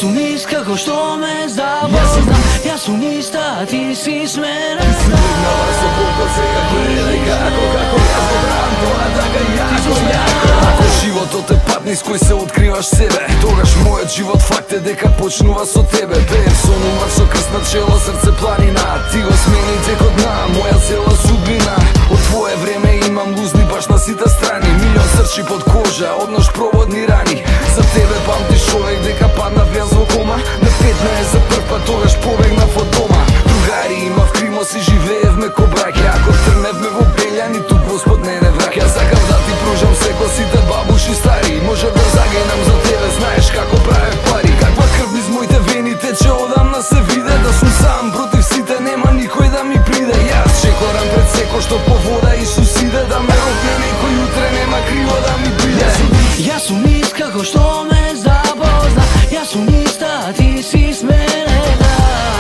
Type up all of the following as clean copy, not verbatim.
sam iska ko što me zabozna. Ja sam ista, a ti si s mene da. Signala sam koliko se ga gleda i kako ja zbogam to, a da ga jako. Ako život od te patni s koji se otkrivaš sebe, тогаш мојот живот факт е дека почнува со тебе. Персонумар со крст на чело, срце планина, ти го смени текот на моја цела судбина. Од твое време имам лузни баш на сите страни, милион срчи под кожа, однош проводни рани. За тебе памтиш човек дека падна вјаз во кома, на 15 за прв пат тогаш побегнав од дома. Другари има в Кримос и живеевме ко браќа, ако трневме во Белјани, тук Господ не враќа. Сакам да ти пружам секо сите бабуши стари, може да загинам за тебе, знаеш како правев пари. Каква крв низ моите вени тече одамна се виде, да сум сам против сите, нема никој да ми приде. Јас чекорам пред секо што по вода Исус иде, да ме рокне некој утре, нема криво да ми биде. Јас сум иска ко што ме забозна. Јас сум иста, а ти си с мене да.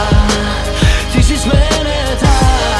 Ти си с мене да.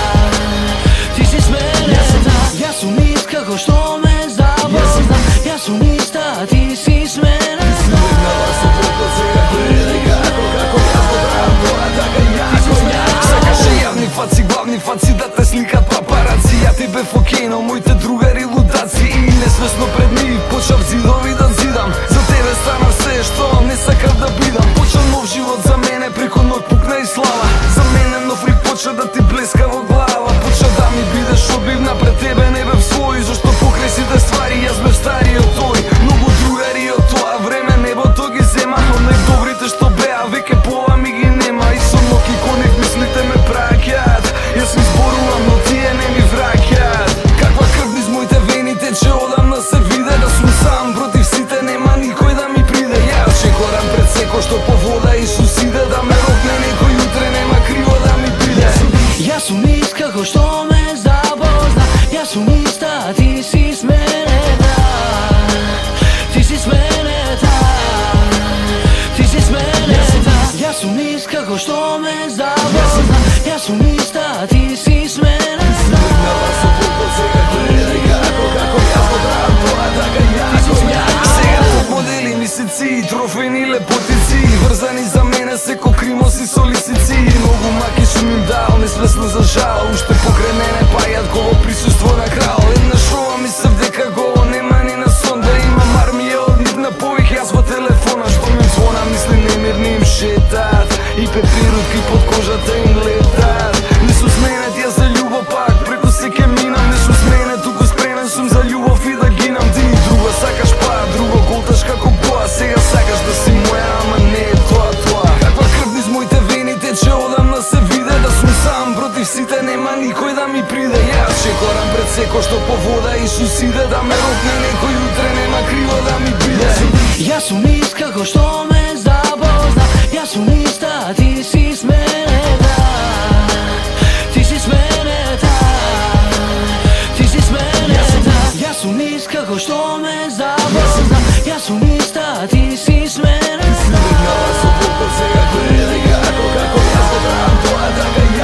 Ти си с мене да. Јас сум иска ко што ме забозна. Јас сум иста, а ти си с мене да. Signala sam koliko se ga gleda i kako ja zbogam to, a da ga jako. Сакаше јавни фаци, главни фаци да те сликат папараци. Ја ти бев окей, но моите другари лудаци. И несвесно пред нив почнав зидови да зидам. За тебе станав се што не сакав да бидам. Почна нов живот за мене, преко ноќ пукна и слава. За мене нов лик почна да ти блеска во глава. Почна да ми бидеш одбивна пред тебе, не бев свој. Зашто покрај сите ствари јас бев стари од тој. Многу другари од тоа време небото ги зема. Од најдобрите што беа веќе пола ми ги нема. И со ноки конек мислите ме праќат. Јас ми зборувам, но тие не ми враќат. Каква крв низ моите вени тече одамна се виде, да сум сам против сите, нема никој да ми приде. Јас чекорам пред секо што по вода Исус иде, да ме рокне некој утре, нема криво да ми биде. Јас сум иска ко што ме забозна. Јас сум иста, а ти си с мене да. Ти си с мене да. Ти си с мене да. Јас сум иска ко што ме забозна. Јас сум иста, а ти си с мене да. Signala sam koliko se ga gleda i kako ja zbogam to, a da ga jako. Сега топ модели, мисици, трофени лепотици, врзани за мене секо Кримос и со лисици. Многу маки шум им дал, несвесно за жал. Уште покрај мене пајат го во присуство на крал. Еднаш ова мислев дека го нема ни на сон, да имам армија од нив на пових. Јас во телефона што ми звона, мисли немирни им шетат и пепирутки под кожата им летат. Не сум сменет јас за љубов пак, преку се ке минам. Не сум сменет, туку спремен сум за љубов и да гинам. Ти друго сакаш па, друго голташ како боа. Сега сакаш да си моја, ама не е тоа. Каква крв низ моите вени тече одамна се виде, да сум сам против сите, нема никој да ми приде. Јас чекорам пред секо што по вода Исус иде, да ме рокне некој утре, нема криво да ми биде. Јас сум иска ко што ме забозна. Јас сум иста, а ти си с мене да. Ти си с мене да. Ти си с мене да. Јас сум иска ко што ме забозна. Јас сум иста, а ти си с мене да. Signala sam koliko se ga gleda i kako ja zbogam to, a da ga